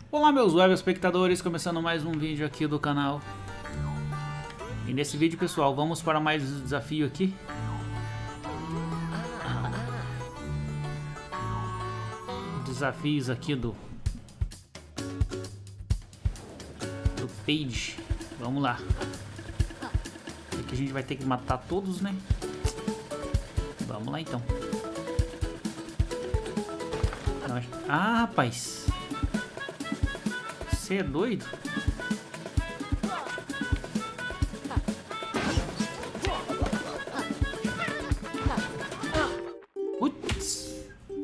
Olá meus web espectadores, começando mais um vídeo aqui do canal. E nesse vídeo, pessoal, vamos para mais um desafio aqui. Desafios aqui do Page. Vamos lá. Aqui a gente vai ter que matar todos, né? Vamos lá então. Ah, rapaz. Você é doido? Putz.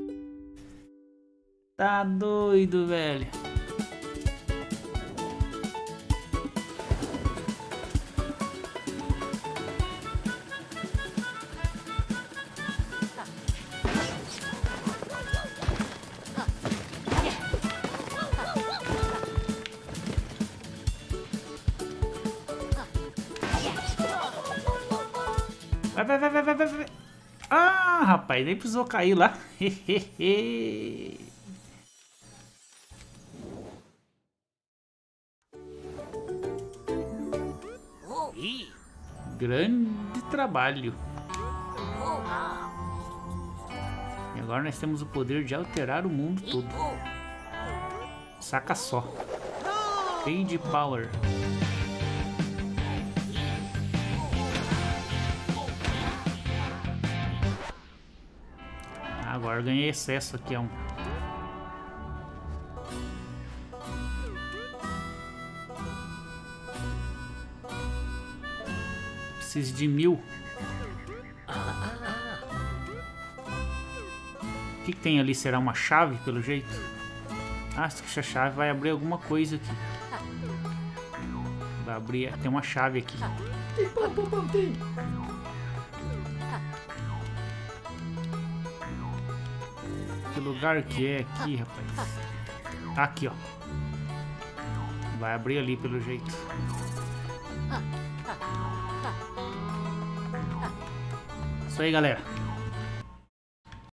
Tá doido, velho. Vai. Ah, rapaz, nem precisou cair lá. Grande trabalho. E agora nós temos o poder de alterar o mundo todo. Saca só. Page Power. Agora eu ganhei excesso aqui, ó. Preciso de 1000. O que tem ali? Será uma chave, pelo jeito? Ah, essa chave vai abrir alguma coisa aqui. Vai abrir... Tem uma chave aqui. Que lugar que é aqui, rapaz? Aqui, ó. Vai abrir ali, pelo jeito. Isso aí, galera.